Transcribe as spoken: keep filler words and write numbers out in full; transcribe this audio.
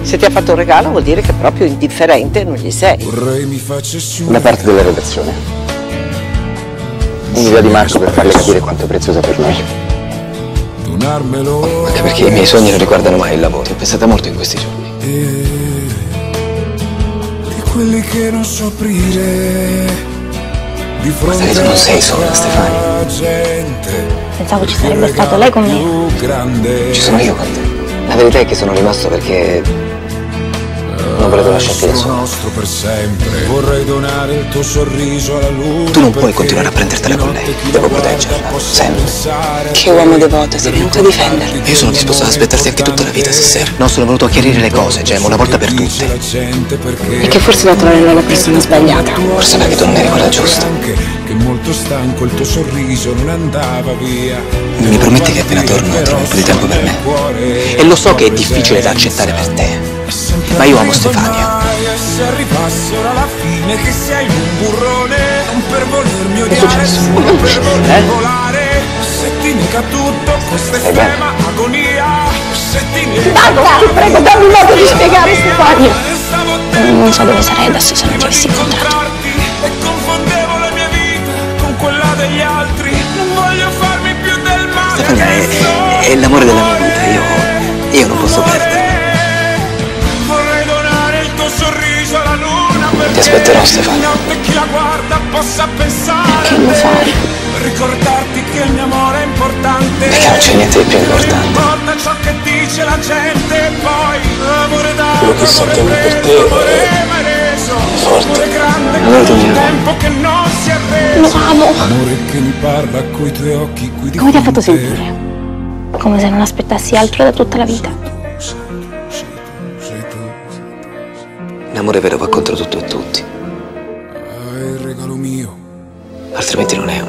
Se ti ha fatto un regalo vuol dire che proprio indifferente non gli sei. Da parte della redazione. Un'idea di Marco per farle capire quanto è preziosa per noi. Anche perché i miei sogni non riguardano mai il lavoro. Ti ho pensata molto in questi giorni. Di quelli che non so aprire. Guarda che tu non sei sola, Stefania. Pensavo ci sarebbe stato lei con me. Ci sono io con te. La verità è che sono rimasto perché non volevo lasciarti da solo. Tu non puoi continuare a prendertela con lei. Devo proteggerla, sempre. Che uomo devoto, sei venuto a difenderla. Io sono disposto ad aspettarti anche tutta la vita se serve. Non sono venuto a chiarire le cose, Gemma, una volta per tutte. E che forse la trovi nella persona sbagliata. Forse perché tu non eri quella giusta. Molto stanco, il tuo sorriso non andava via. Mi prometti che appena torno trovo un po' di tempo per me? E lo so che è difficile da accettare per te, ma io amo Stefania. Se arrivasse ora alla fine che sei un burrone, non per volermi odiare, solo per voler volare. Se ti nega tutto, questa estrema agonia. Se ti nega Basta, ti prego, dammi un modo di spiegare, Stefania. Non so dove sarei adesso se non ti avessi incontrato. e confondevo la mia vita con quella degli altri. Non voglio farmi più del male. Stefania è, è l'amore della mia vita, io, io non posso perdere. Vorrei donare il tuo sorriso alla luna. Ti aspetterò, Stefania. Notte chi la guarda possa pensare. Che lo fai? Ricordarti che il mio amore è importante. Perché non c'è niente di più importante. Importa ciò che dice la gente. Poi l'amore da quello che so che per te è forte. Allora tu mi ami. tempo che non si è reso. Lo amo. Amore che mi parla coi tuoi occhi. Come ti ha fatto sentire? Come se non aspettassi altro da tutta la vita. L'amore vero va contro tutto e tutti. Il regalo mio. Altrimenti non è